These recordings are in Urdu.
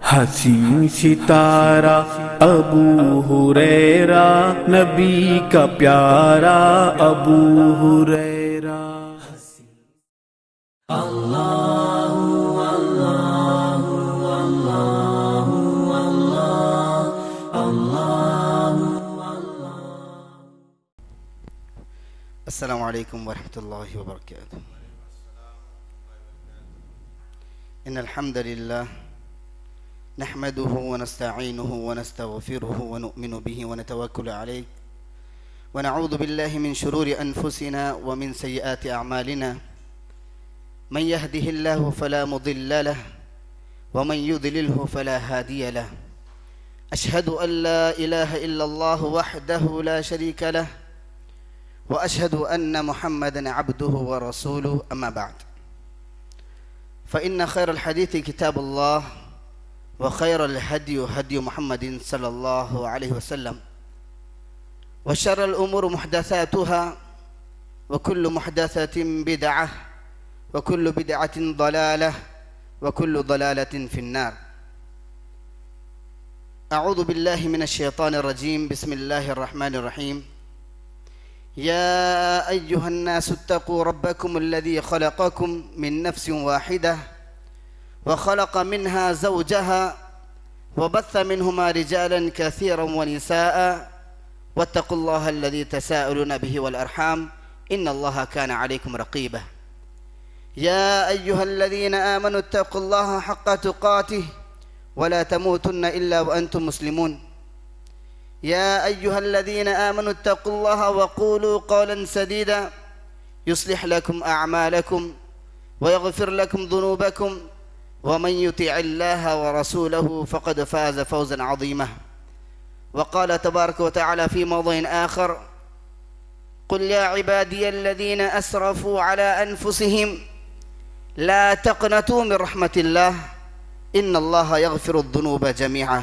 حسین ستارہ ابو ہریرہ نبی کا پیارا ابو ہریرہ۔ السلام علیکم ورحمۃ اللہ وبرکاتہ۔ ان الحمد للہ نحمده ونستعینه ونستغفره ونؤمن به ونتوکل علیہ ونعوذ باللہ من شرور انفسنا ومن سیئات اعمالنا من يهده الله فلا مضل له ومن يضلله فلا هادي له اشهد ان لا اله الا الله وحده لا شريك له وأشهد أن محمدًا عبده ورسوله أما بعد فإن خير الحديث كتاب الله وخير الهدي هدي محمد صلى الله عليه وسلم وشر الأمور محدثاتها وكل محدثة بدعة وكل بدعة ضلالة وكل ضلالة في النار أعوذ بالله من الشيطان الرجيم بسم الله الرحمن الرحيم يا أيها الناس اتقوا ربكم الذي خلقكم من نفس واحدة وخلق منها زوجها وبث منهما رجالا كثيرا ونساء واتقوا الله الذي تساءلون به والأرحام إن الله كان عليكم رقيبا يا أيها الذين آمنوا اتقوا الله حق تقاته ولا تموتن إلا وأنتم مسلمون يا أيها الذين آمنوا اتقوا الله وقولوا قولا سديدا يصلح لكم أعمالكم ويغفر لكم ذنوبكم ومن يطع الله ورسوله فقد فاز فوزا عظيما وقال تبارك وتعالى في موضع آخر قل يا عبادي الذين أسرفوا على أنفسهم لا تقنطوا من رحمة الله إن الله يغفر الذنوب جميعا۔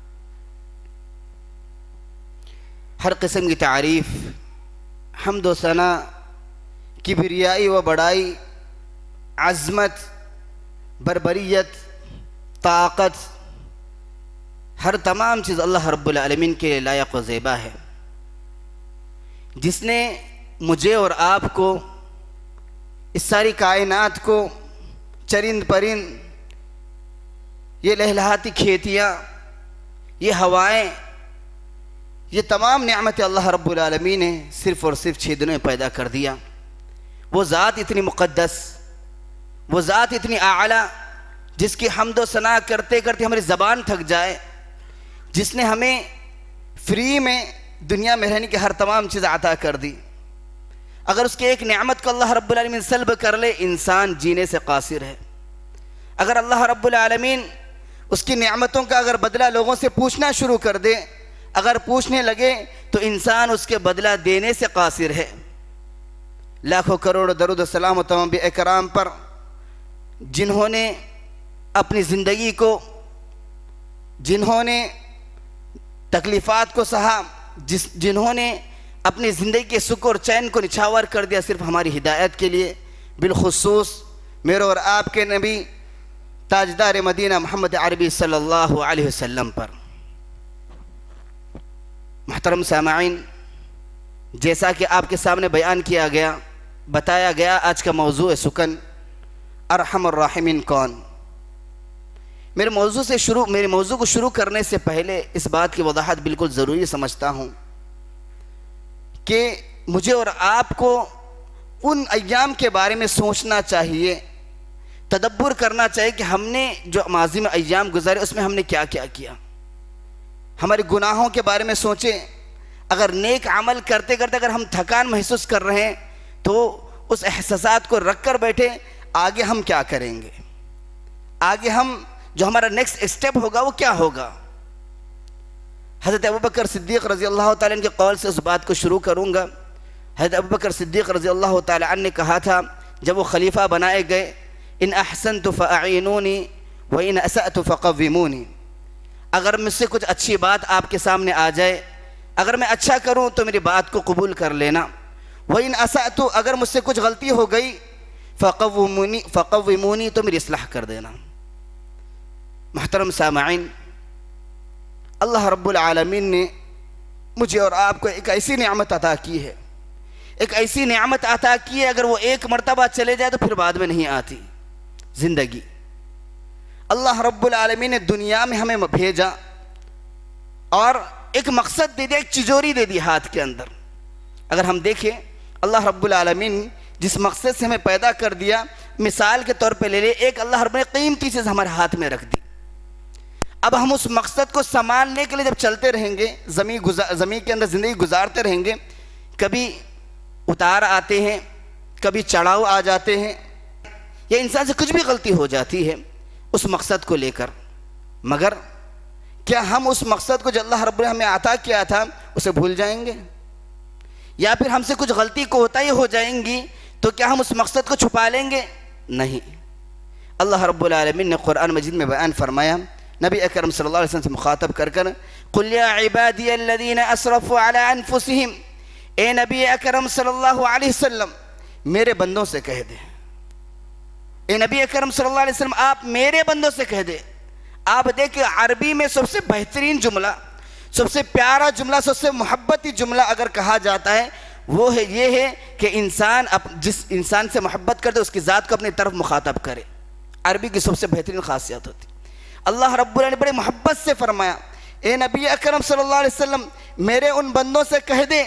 ہر قسم کی تعریف، حمد و ثنا، کبریائی و بڑائی، عظمت، بربریت، طاقت، ہر تمام چیز اللہ رب العالمین کے لائق و زیبا ہے، جس نے مجھے اور آپ کو، اس ساری کائنات کو، چرند پرند، یہ لہلہاتی کھیتیاں، یہ ہوائیں، یہ تمام نعمت اللہ رب العالمین نے صرف اور صرف 6 دنوں میں پیدا کر دیا۔ وہ ذات اتنی مقدس، وہ ذات اتنی اعلیٰ، جس کی حمد و ثنا کرتے کرتے ہماری زبان تھک جائے، جس نے ہمیں فری میں دنیا میں رہنے کی ہر تمام چیز عطا کر دی۔ اگر اس کے ایک نعمت کو اللہ رب العالمین سلب کر لے، انسان جینے سے قاصر ہے۔ اگر اللہ رب العالمین اس کی نعمتوں کا اگر بدلہ لوگوں سے پوچھنا شروع کر دے، اگر پوچھنے لگے تو انسان اس کے بدلہ دینے سے قاصر ہے۔ لاکھوں کروڑ درود و سلام و تمام انبیاء کرام پر، جنہوں نے اپنی زندگی کو، جنہوں نے تکلیفات کو سہا، جنہوں نے اپنی زندگی کے سکون اور چین کو نچھاور کر دیا صرف ہماری ہدایت کے لیے، بالخصوص میرے اور آپ کے نبی تاجدار مدینہ محمد عربی صلی اللہ علیہ وسلم پر۔ محترم سامعین، جیسا کہ آپ کے سامنے بیان کیا گیا، بتایا گیا، آج کا موضوع ہے سکن، ارحم الراحمین کون۔ میرے موضوع کو شروع کرنے سے پہلے اس بات کی وضاحت بالکل ضروری سمجھتا ہوں کہ مجھے اور آپ کو ان ایام کے بارے میں سوچنا چاہیے، تدبر کرنا چاہیے کہ ہم نے جو ماضی میں ایام گزارے اس میں ہم نے کیا کیا کیا۔ ہمارے گناہوں کے بارے میں سوچیں، اگر نیک عمل کرتے کرتے اگر ہم تھکان محسوس کر رہے ہیں تو اس احساسات کو رکھ کر بیٹھے، آگے ہم کیا کریں گے، آگے ہم جو ہمارا نیکسٹ اسٹیپ ہوگا وہ کیا ہوگا۔ حضرت ابوبکر صدیق رضی اللہ تعالیٰ عنہ کے قول سے اس بات کو شروع کروں گا۔ حضرت ابوبکر صدیق رضی اللہ تعالیٰ عنہ نے کہا تھا جب وہ خلیفہ بنائے گئے، ان احسنت فاعینونی وان اسأت فقومونی، اگر مجھ سے کچھ اچھی بات آپ کے سامنے آ جائے، اگر میں اچھا کروں تو میری بات کو قبول کر لینا، وَإِنْ أَسَأْتُ اگر مجھ سے کچھ غلطی ہو گئی فَقَوِّمُونِی تو میری اصلاح کر دینا۔ محترم سامعین، اللہ رب العالمین نے مجھے اور آپ کو ایک ایسی نعمت عطا کی ہے، ایک ایسی نعمت عطا کی ہے اگر وہ ایک مرتبہ چلے جائے تو پھر بعد میں نہیں آتی زندگی۔ اللہ رب العالمین نے دنیا میں ہمیں بھیجا اور ایک مقصد دے دیا، ایک چجوری دے دی ہاتھ کے اندر۔ اگر ہم دیکھیں اللہ رب العالمین جس مقصد سے ہمیں پیدا کر دیا، مثال کے طور پہ لے لے، ایک اللہ رب نے قیمتی چیز ہمارے ہاتھ میں رکھ دی۔ اب ہم اس مقصد کو سنبھالنے کے لیے جب چلتے رہیں گے، زمین کے اندر زندگی گزارتے رہیں گے، کبھی اتار آتے ہیں، کبھی چڑھاؤ آ جاتے ہیں، یا انسان سے کچھ بھی غلطی ہو جاتی ہے اس مقصد کو لے کر، مگر کیا ہم اس مقصد کو جو اللہ رب نے ہمیں عطا کیا تھا اسے بھول جائیں گے؟ یا پھر ہم سے کچھ غلطی کوتاہی ہو جائیں گی تو کیا ہم اس مقصد کو چھپا لیں گے؟ نہیں۔ اللہ رب العالمین نے قرآن مجید میں بیان فرمایا، نبی اکرم صلی اللہ علیہ وسلم سے مخاطب کر قُلْ يَا عِبَادِيَ الَّذِينَ أَسْرَفُوا عَلَىٰ أَنفُسِهِمْ، اے نبی اکرم صلی اللہ علیہ وسلم میرے بندوں سے کہہ دے، اے نبی اکرم صلی اللہ علیہ وسلم آپ میرے بندوں سے کہہ دے۔ آپ دیکھیں عربی میں سب سے بہترین جملہ، سب سے پیارا جملہ، سب سے محبتی جملہ اگر کہا جاتا ہے وہ ہے یہ ہے کہ انسان جس انسان سے محبت کرتے اس کی ذات کو اپنی طرف مخاطب کرے۔ عربی کی سب سے بہترین خاصیت ہوتی۔ اللہ رب العالمین نے بڑے محبت سے فرمایا، اے نبی اکرم صلی اللہ علیہ وسلم میرے ان بندوں سے کہہ دے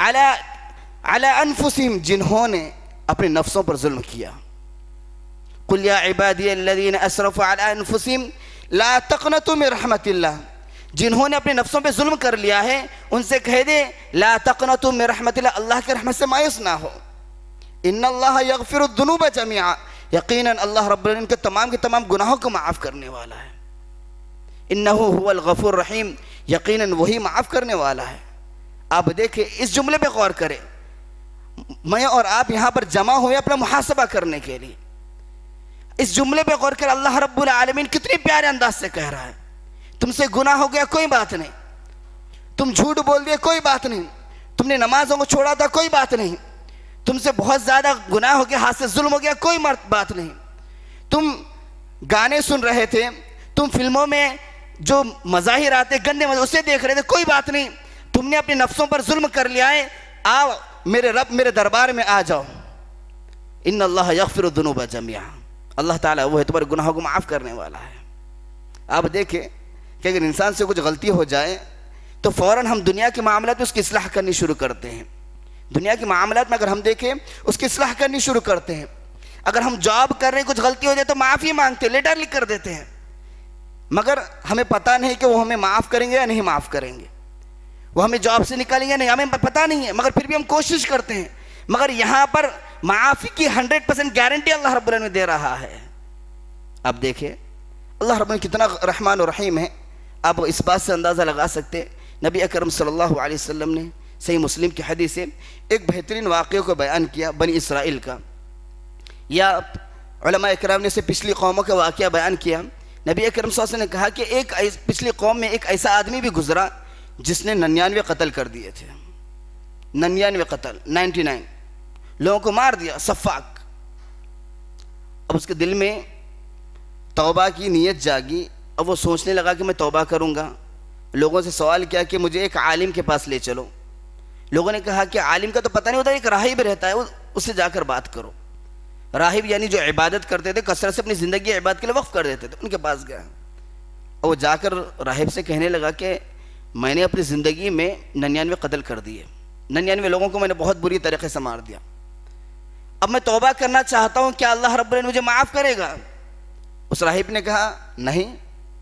علی انفسہم جنہوں نے اپنے نفسوں پر ظلم کیا۔ قُلْ يَا عِبَادِيَ الَّذِينَ أَسْرَفُوا عَلَىٰ أَنفُسِهِمْ لَا تَقْنَطُوا مِن رَحْمَةِ اللَّهِ، جنہوں نے اپنے نفسوں پہ ظلم کر لیا ہے ان سے کہہ دے لا تقنطوا من رحمت اللہ، اللہ کے رحمت سے مایوس نہ ہو۔ ان اللہ یغفر الذنوب جميعا، یقیناً اللہ رب العالمین کے تمام گناہوں کو معاف کرنے والا ہے۔ انہ هو الغفور الرحیم، یقیناً وہی معاف کرنے والا ہے۔ آپ دیکھیں اس جملے پہ غور کریں، میں اور آپ یہاں پر جمع ہوئے اپنا محاسبہ کرنے کے لیے۔ اس جملے پہ غور کر اللہ رب العالمین کتنے پیارے انداز سے کہہ رہا ہے، تم سے گناہ ہو گیا کوئی بات نہیں، تم جھوٹ بول دیا کوئی بات نہیں، تم نے نمازوں کو چھوڑا تھا کوئی بات نہیں، تم سے بہت زیادہ گناہ ہو گیا، ہاتھ سے ظلم ہو گیا کوئی بات نہیں، تم گانے سن رہے تھے، تم فلموں میں جو مظاہر آتے گندے اسے دیکھ رہے تھے کوئی بات نہیں، تم نے اپنے نفسوں پر ظلم کر لیا ہے، آؤ میرے رب میرے دربار میں آ جاؤ۔ ان اللہ یغفر الذنوب جميعا، اللہ تعالیٰ وہ ہے تمہارے گناہوں کو معاف کرنے والا ہے۔ آپ دیکھیں کہ اگر انسان سے کچھ غلطی ہو جائے تو فوراً ہم دنیا کے معاملات میں اس کی اصلاح کرنی شروع کرتے ہیں۔ دنیا کے معاملات میں اگر ہم دیکھیں اس کی اصلاح کرنی شروع کرتے ہیں۔ اگر ہم جاب کر رہے ہیں کچھ غلطی ہو جائے تو معافی مانگتے ہیں، لیٹر لکھ کر دیتے ہیں، مگر ہمیں پتہ نہیں کہ وہ ہمیں معاف کریں گے یا نہیں معاف کریں گے، وہ ہمیں جاب سے نکالیں گے نہیں، ہمیں پتہ نہیں ہے، مگر پھر بھی ہم کوشش کرتے ہیں۔ مگر یہاں پر معافی کی 100% گارنٹی اللہ رب العالمین دے رہا ہے۔ اب دیکھیں اللہ رب العالمین کتنا رحمان و رحیم ہے، آپ اس بات سے اندازہ لگا سکتے ہیں۔ نبی اکرم صلی اللہ علیہ وسلم نے صحیح مسلم کی حدیث سے ایک بہترین واقعے کو بیان کیا بنی اسرائیل کا، یا علماء اکرام نے اسے پچھلی قوموں کا واقعہ بیان کیا۔ نبی اکرم صلی اللہ علیہ وسلم نے کہا کہ پچھلی قوم میں ایک ایسا آدمی بھی گزرا جس نے 99 قتل کر دیے تھے، 99 قتل، 99 لوگوں کو مار دیا، سفاک۔ اب اس کے دل میں توبہ کی نیت جاگی، اب وہ سوچنے لگا کہ میں توبہ کروں گا۔ لوگوں سے سوال کیا کہ مجھے ایک عالم کے پاس لے چلو۔ لوگوں نے کہا کہ عالم کا تو پتہ نہیں ہوتا، ایک راہب رہتا ہے اس سے جا کر بات کرو۔ راہب یعنی جو عبادت کرتے تھے، کثرت سے اپنی زندگی عبادت کے لیے وقف کر دیتے تھے، ان کے پاس گیا اور وہ جا کر راہب سے کہنے لگا کہ میں نے اپنی زندگی میں 99 قتل کر دیے، 99 لوگوں کو میں نے بہت بری طریقے سے مار دیا، اب میں توبہ کرنا چاہتا ہوں، کیا اللہ رب العالمین مجھے معاف کرے گا؟ اس راہب نے کہا نہیں،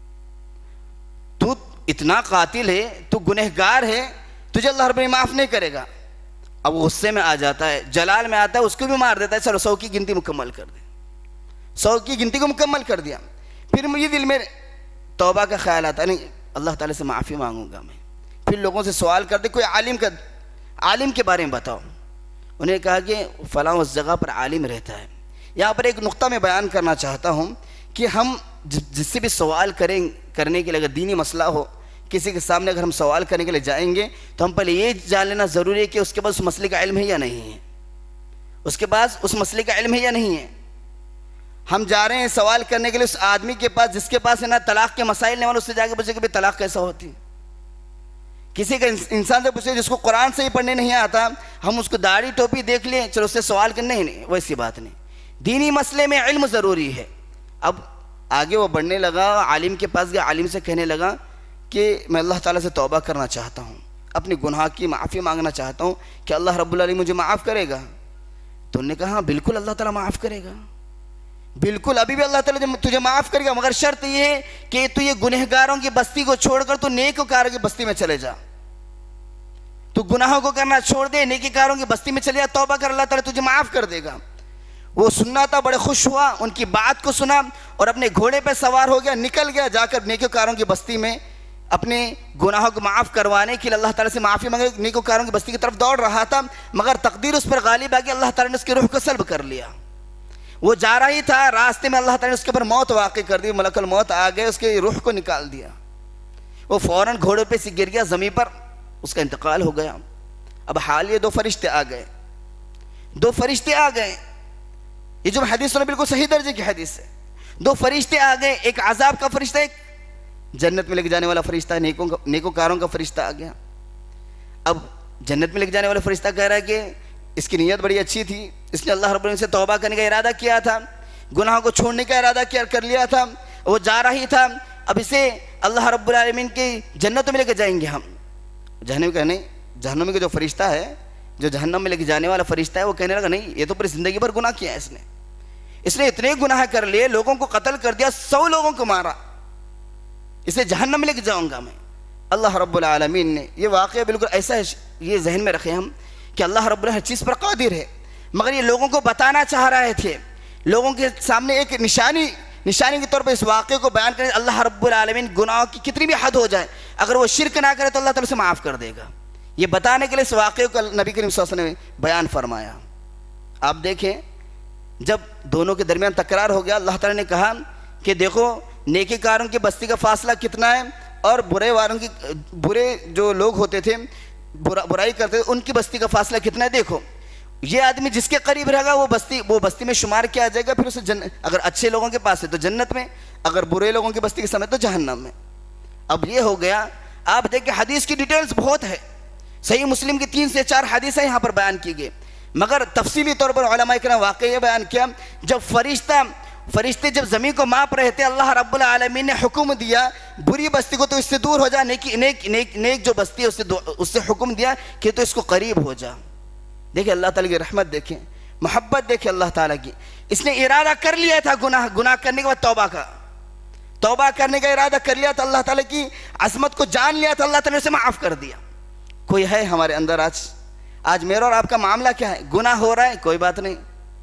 تو اتنا قاتل ہے، تو گنہگار ہے، تجھے اللہ رب العالمین معاف نہیں کرے گا۔ اب وہ غصے میں آ جاتا ہے، جلال میں آتا ہے، اس کو بھی مار دیتا ہے، چلو 100 کی گنتی مکمل کر دے، 100 کی گنتی کو مکمل کر دیا۔ پھر مجھے دل میں توبہ کا خیال آتا ہے، نہیں اللہ تعالیٰ سے معافی مانگوں گا میں۔ پھر لوگوں سے سوال کرتے کوئی عالم کے بارے میں بتاؤ، انہیں کہا کہ فلاں اس جگہ پر عالم رہتا ہے۔ یہاں پر ایک نقطہ میں بیان کرنا چاہتا ہوں کہ ہم جس سے بھی سوال کرنے کے لیے، اگر دینی مسئلہ ہو کسی کے سامنے اگر ہم سوال کرنے کے لیے جائیں گے تو ہم پہلے یہ جان لینا ضروری ہے کہ اس کے پاس اس مسئلے کا علم ہے یا نہیں ہے، اس کے پاس اس مسئلے کا علم ہے یا نہیں ہے۔ ہم جا رہے ہیں سوال کرنے کے لیے اس آدمی کے پاس جس کے پاس ہے نا طلاق کے مسائل نہیں، اس سے جا کے پوچھے کہ بھئی طلاق کیسا ہوتی ہے. کسی کا انسان سے پوچھے جس کو قرآن سے ہی پڑھنے نہیں آتا، ہم اس کو داڑھی ٹوپی دیکھ لیں چلو اس سے سوال کرنے ہی نہیں، ویسی بات نہیں. دینی مسئلے میں علم ضروری ہے. اب آگے وہ بڑھنے لگا، عالم کے پاس گیا، عالم سے کہنے لگا کہ میں اللہ تعالیٰ سے توبہ کرنا چاہتا ہوں، اپنی گناہ کی معافی مانگنا چاہتا ہوں، کہ اللہ رب العالمین مجھے معاف کرے گا؟ تو انہوں نے کہا ہاں بالکل اللہ تعالیٰ معاف کرے گا، بالکل ابھی بھی اللہ تعالیٰ تجھے معاف کرے گا، مگر شرط یہ ہے کہ تو یہ گنہگاروں کی بستی کو چھوڑ کر تو نیکوکاروں کی بستی میں چلے جا. تو گناہوں کو کرنا چھوڑ دے، نیکوکاروں کی بستی میں چلے جا، توبہ کر، اللہ تعالیٰ تجھے معاف کر دے گا. وہ سننا تھا، بڑے خوش ہوا، ان کی بات کو سنا اور اپنے گھوڑے پہ سوار ہو گیا، نکل گیا، جا کر نیکوکاروں کی بستی میں اپنے گناہوں کو معاف کروانے کے لیے اللہ تعالیٰ سے معافی مانگے. نیکوکاروں کی بستی کی طرف دوڑ رہا تھا، مگر تقدیر اس پر غالب آ گئی، اللہ تعالیٰ نے اس کی روح کو سلب کر لیا. وہ جا رہی تھا، راستے میں اللہ تعالیٰ نے اس کے اوپر موت واقع کر دی، ملک الموت آ گئے، اس کی روح کو نکال دیا. وہ فوراً گھوڑے پہ سے گر گیا زمین پر، اس کا انتقال ہو گیا. اب حال یہ دو فرشتے آ گئے، دو فرشتے آ گئے. یہ جو حدیث سنا بالکل صحیح درجے کی حدیث ہے. دو فرشتے آ گئے، ایک عذاب کا فرشتہ، ایک جنت میں لے کے جانے والا فرشتہ، نیکوکاروں کا فرشتہ آ گیا. اب جنت میں لے کے جانے والا فرشتہ کہہ رہا ہے کہ اس کی نیت بڑی اچھی تھی، اس نے اللہ رب العالمین سے توبہ کرنے کا ارادہ کیا تھا، گناہوں کو چھوڑنے کا ارادہ کر لیا تھا، وہ جا رہی تھا، اب اسے اللہ رب العالمین کی جنت میں لے کے جائیں گے ہم. جہنم میں نہیں، جہنم کا جو فرشتہ ہے، جو جہنم میں لے کے جانے والا فرشتہ ہے، وہ کہنے لگا نہیں، یہ تو پوری زندگی بھر گناہ کیا ہے اس نے اتنے گناہ کر لیے، لوگوں کو قتل کر دیا، 100 لوگوں کو مارا، اسے جہنم میں لے کے جاؤں گا میں. اللہ رب العالمین نے یہ واقعہ بالکل ایسا ہے، یہ ذہن میں رکھیں ہم کہ اللہ رب العالمین ہر چیز پر قادر ہے، مگر یہ لوگوں کو بتانا چاہ رہے تھے، لوگوں کے سامنے ایک نشانی کے طور پر اس واقعے کو بیان کریں. اللہ رب العالمین گناہوں کی کتنی بھی حد ہو جائے، اگر وہ شرک نہ کرے تو اللہ تعالیٰ سے معاف کر دے گا. یہ بتانے کے لیے اس واقعے کو نبی کریم صلی اللہ علیہ وسلم نے بیان فرمایا. آپ دیکھیں جب دونوں کے درمیان تکرار ہو گیا، اللہ تعالیٰ نے کہا کہ دیکھو نیکوکاروں کی بستی کا فاصلہ کتنا ہے اور برے جو لوگ ہوتے تھے، برائی کرتے تھے، ان کی بستی کا فاصلہ کتنا ہے. دیکھو یہ آدمی جس کے قریب رہے گا وہ بستی میں شمار کیا جائے گا، پھر اسے اگر اچھے لوگوں کے پاس ہے تو جنت میں، اگر برے لوگوں کی بستی کے سمے تو جہنم میں. اب یہ ہو گیا. آپ دیکھیں حدیث کی ڈیٹیلز بہت ہے، صحیح مسلم کی 3 سے 4 حدیثیں یہاں پر بیان کی گئی، مگر تفصیلی طور پر علماء کرام واقعہ یہ بیان کیا جب فرشتے جب زمین کو ماپ رہے تھے، اللہ رب العالمین نے حکم دیا بری بستی کو تو اس سے دور ہو جا، نیک جو بستی ہے اس سے حکم دیا کہ تو اس کو قریب ہو جا. دیکھیں اللہ تعالیٰ کی رحمت، دیکھیں محبت، دیکھیں اللہ تعالیٰ کی. اس نے ارادہ کر لیا تھا گناہ کرنے کے بعد توبہ کرنے کا ارادہ کر لیا تھا، اللہ تعالیٰ کی عظمت کو جان لیا تھا، اللہ تعالیٰ نے اسے معاف کر دیا. کوئی ہے ہمارے اندر آج میرا اور آپ کا معاملہ کیا ہے؟ گناہ ہو رہا ہے کوئی بات نہیں،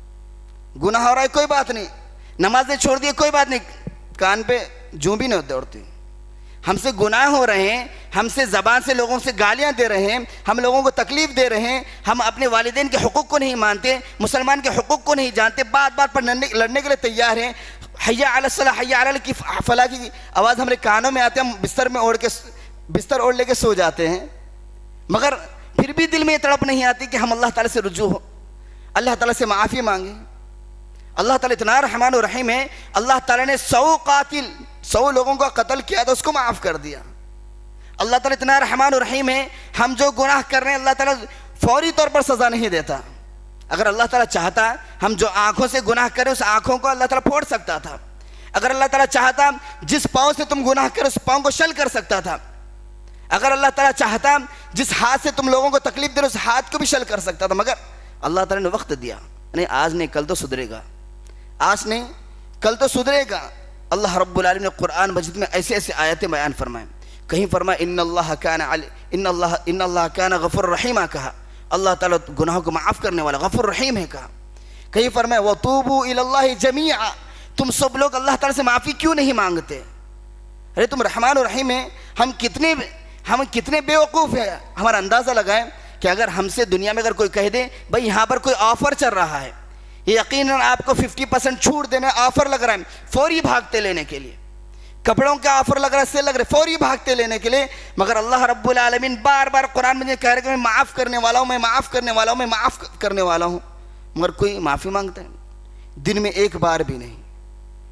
گناہ ہو رہا ہے کوئی بات نہیں، نمازیں چھوڑ دیے کوئی بات نہیں، کان پہ جوں بھی نہیں دوڑتی. ہم سے گناہ ہو رہے ہیں، ہم سے زبان سے لوگوں سے گالیاں دے رہے ہیں، ہم لوگوں کو تکلیف دے رہے ہیں، ہم اپنے والدین کے حقوق کو نہیں مانتے، مسلمان کے حقوق کو نہیں جانتے، بات پر لڑنے کے لیے تیار ہیں. حی علی الصلاح، حی علی الفلاح کی آواز ہمارے کانوں میں آتے، ہم بستر اوڑھ لے کے سو جاتے ہیں، مگر پھر بھی دل میں یہ تڑپ نہیں آتی کہ ہم اللہ تعالیٰ سے رجوع ہو، اللہ تعالیٰ سے معافی مانگیں. اللہ تعالیٰ اتنا رحمان و رحیم ہے، اللہ تعالیٰ نے 100 لوگوں کا قتل کیا تو اس کو معاف کر دیا. اللہ تعالیٰ اتنا رحمان و رحیم ہے، ہم جو گناہ کر رہے ہیں اللہ تعالیٰ فوری طور پر سزا نہیں دیتا. اگر اللہ تعالیٰ چاہتا ہم جو آنکھوں سے گناہ کریں اس آنکھوں کو اللہ تعالیٰ پھوڑ سکتا تھا. اگر اللہ تعالیٰ چاہتا جس پاؤں سے تم گناہ کرے اس پاؤں کو شل کر سکتا تھا. اگر اللہ تعالیٰ چاہتا جس ہاتھ سے تم لوگوں کو تکلیف دے اس ہاتھ کو بھی شل کر سکتا تھا، مگر اللہ تعالیٰ نے وقت دیا. نہیں آج نہیں کل تو سدھرے گا، آج نہیں کل تو سدھرے گا. اللہ رب العالمین نے قرآن مجید میں ایسے آیتیں بیان فرمائیں. کہیں فرمایا ان اللہ کان غفور رحیمہ کہا، اللہ تعالیٰ گناہوں کو معاف کرنے والا غفور رحیم ہے کہا. کہیں فرمایا وَتُوبُوا إِلَى اللَّهِ جَمِيعًا، تم سب لوگ اللہ تعالیٰ سے معافی کیوں نہیں مانگتے؟ ارے تم رحمان و رحیم ہیں، ہم کتنے بے وقوف ہیں. ہمارا اندازہ لگائیں کہ اگر ہم سے دنیا میں اگر کوئی کہہ دے بھائی یہاں پر کوئی آفر چل رہا ہے، یقیناً آپ کو 50% چھوٹ دینا آفر لگ رہا ہے، فوری بھاگتے لینے کے لیے. کپڑوں کا آفر لگ رہا ہے، سیل لگ رہا ہے، فوری بھاگتے لینے کے لیے. مگر اللہ رب العالمین بار بار قرآن میں کہہ رہا ہے کہ میں معاف کرنے والا ہوں، میں معاف کرنے والا ہوں، میں معاف کرنے والا ہوں. مگر کوئی معافی مانگتا ہے دن میں ایک بار بھی نہیں.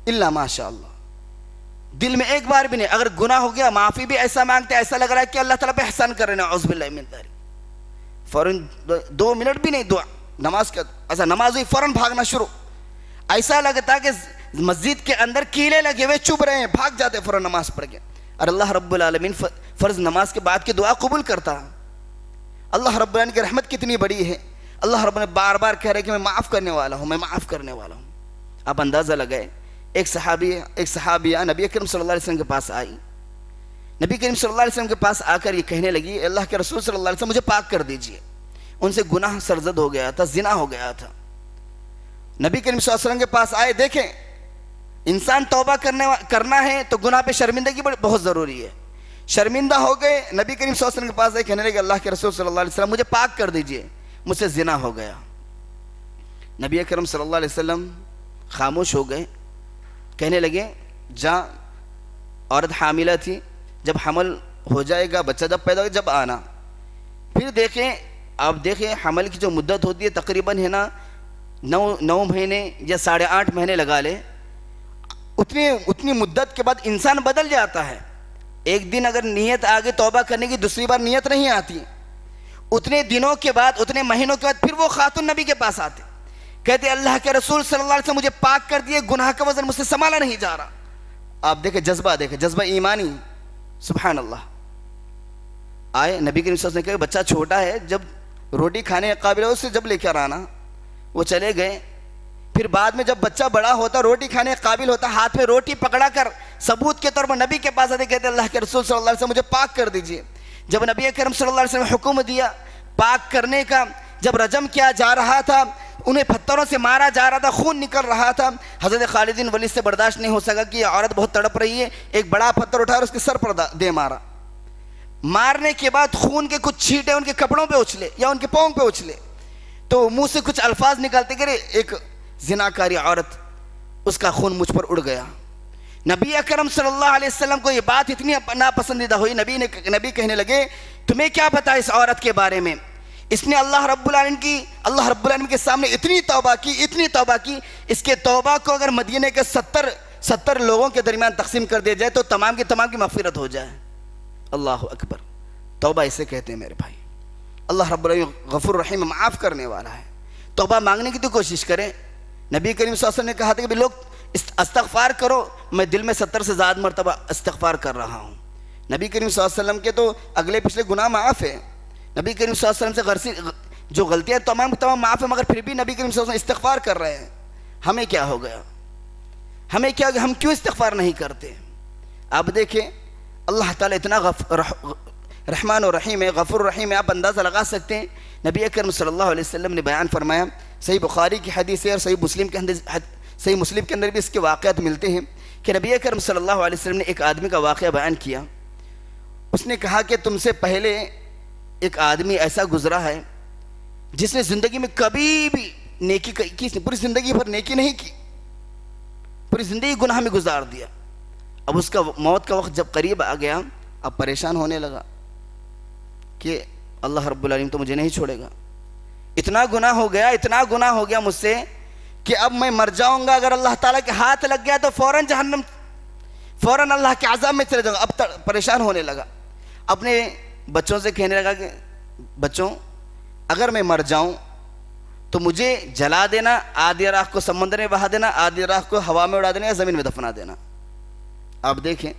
الا ماشاء اللہ. دل میں ایک بار بھی نہیں. اگر گناہ ہو گیا معافی بھی ایسا مانگتے ہیں ایسا لگ رہا ہے کہ اللہ تعالیٰ پہ احسان کر رہے ہیں, اعوذ باللہ من ذالک. فوراً 2 منٹ بھی نہیں دعا, نماز کا ایسا نماز ہوئی فوراً بھاگنا شروع. ایسا لگتا ہے کہ مسجد کے اندر کیلے لگے ہوئے چپ رہے ہیں, بھاگ جاتے فوراً نماز پڑھ کے. اور اللہ رب العالمین فرض نماز کے بعد کی دعا قبول کرتا. اللہ رب العالمین کی رحمت کتنی بڑی ہے. اللہ رب العالمین بار بار کہہ رہے کہ میں معاف کرنے والا ہوں, میں معاف کرنے والا ہوں. آپ اندازہ لگائے, ایک صحابیہ نبی اکرم صلی اللہ علیہ وسلم کے پاس آئی. نبی کریم صلی اللہ علیہ وسلم کے پاس آ کر یہ کہنے لگی, اللہ کے رسول صلی اللہ علیہ وسلم مجھے پاک کر دیجئے. ان سے گناہ سرزد ہو گیا تھا, زنا ہو گیا تھا. نبی کریم صلی اللہ علیہ وسلم کے پاس آئے. دیکھیں, انسان توبہ کرنا ہے تو گناہ پہ شرمندگی بہت ضروری ہے. شرمندہ ہو گئے, نبی کریم صلی اللہ علیہ وسلم کے پاس آئے, کہنے لگے اللہ کے رسول صلی اللہ علیہ وسلم مجھے پاک کر دیجئے, مجھ سے زنا ہو گیا. نبی کریم صلی اللہ علیہ وسلم خاموش ہو گئے. کہنے لگے جا, عورت حاملہ تھی, جب حمل ہو جائے گا, بچہ جب پیدا ہوگا جب آنا. پھر دیکھیں, آپ دیکھیں حمل کی جو مدت ہوتی ہے تقریباً ہے نا 9 مہینے یا 8.5 مہینے لگا لے. اتنی مدت کے بعد انسان بدل جاتا ہے. ایک دن اگر نیت آگے توبہ کرنے کی, دوسری بار نیت نہیں آتی. اتنے دنوں کے بعد, اتنے مہینوں کے بعد پھر وہ خاتون نبی کے پاس آتے, کہتے اللہ کے رسول صلی اللہ علیہ وسلم مجھے پاک کر دیے, گناہ کا وزن مجھ سے سنبھالا نہیں جا رہا. آپ دیکھیں جذبہ, دیکھیں جذبہ ایمانی, سبحان اللہ. آئے نبی کریم صلی اللہ علیہ وسلم نے کہا بچہ چھوٹا ہے, جب روٹی کھانے کے قابل ہے اسے جب لے کر آنا. وہ چلے گئے. پھر بعد میں جب بچہ بڑا ہوتا, روٹی کھانے کے قابل ہوتا, ہاتھ میں روٹی پکڑا کر ثبوت کے طور پر نبی کے پاس آتے, کہتے اللہ کے رسول صلی اللہ علیہ وسلم مجھے پاک کر دیجئے. جب نبی کریم صلی اللہ علیہ وسلم نے حکم دیا پاک کرنے کا, جب رجم کیا جا رہا تھا, انہیں پتھروں سے مارا جا رہا تھا, خون نکل رہا تھا, حضرت خالد بن ولید سے برداشت نہیں ہو سکا کہ یہ عورت بہت تڑپ رہی ہے. ایک بڑا پتھر اٹھا اور اس کے سر پر دے مارا. مارنے کے بعد خون کے کچھ چھینٹے ان کے کپڑوں پہ اچھلے یا ان کے پاؤں پہ اچھلے, تو منہ سے کچھ الفاظ نکالتے کہ ایک زناکاری عورت, اس کا خون مجھ پر اڑ گیا. نبی اکرم صلی اللہ علیہ وسلم کو یہ بات اتنی ناپسندیدہ ہوئی. نبی کہنے لگے تمہیں کیا پتا اس عورت کے بارے میں, اس نے اللہ رب العالمین کے سامنے اتنی توبہ کی, اس کے توبہ کو اگر مدینے کے 70 لوگوں کے درمیان تقسیم کر دیا جائے تو تمام کی مغفرت ہو جائے. اللہ اکبر. توبہ اسے کہتے ہیں میرے بھائی. اللہ رب العالمین غفور رحیم, معاف کرنے والا ہے. توبہ مانگنے کی تو کوشش کریں. نبی کریم صلی اللہ علیہ وسلم نے کہا تھا کہ لوگ استغفار کرو, میں دل میں 70 سے زیادہ مرتبہ استغفار کر رہا ہوں. نبی کریم صلی اللہ علیہ وسلم کے تو اگلے پچھلے گناہ معاف ہے. نبی کریم صلی اللہ علیہ وسلم سے جو غلطیاں تمام معاف ہیں, مگر پھر بھی نبی کریم صلی اللہ علیہ وسلم استغفار کر رہے ہیں. ہمیں کیا ہو گیا, ہم کیوں استغفار نہیں کرتے؟ آپ دیکھیں اللہ تعالیٰ اتنا رحمان و رحیم ہے, غفور رحیم ہے, آپ اندازہ لگا سکتے ہیں. نبی اکرم صلی اللہ علیہ وسلم نے بیان فرمایا, صحیح بخاری کی حدیث ہے اور صحیح مسلم کے اندر بھی اس کے واقعات ملتے ہیں, کہ نبی اکرم صلی اللہ علیہ وسلم نے ایک آدمی کا واقعہ بیان کیا. اس نے کہا کہ تم سے پہلے ایک آدمی ایسا گزرا ہے جس نے زندگی میں کبھی بھی نیکی کی, پوری زندگی بھر نیکی نہیں کی, پوری زندگی گناہ میں گزار دیا. اب اس کا موت کا وقت جب قریب آ گیا, اب پریشان ہونے لگا کہ اللہ رب العالمین تو مجھے نہیں چھوڑے گا. اتنا گناہ ہو گیا مجھ سے کہ اب میں مر جاؤں گا, اگر اللہ تعالیٰ کے ہاتھ لگ گیا تو فوراً اللہ کے عذاب میں چلے جاؤں گا. اب پریشان ہونے لگا. اپنے بچوں سے کہنے لگا کہ بچوں, اگر میں مر جاؤں تو مجھے جلا دینا, آدھی راخ کو سمندر میں بہا دینا, آدھی راخ کو ہوا میں اڑا دینا یا زمین میں دفنا دینا. آپ دیکھیں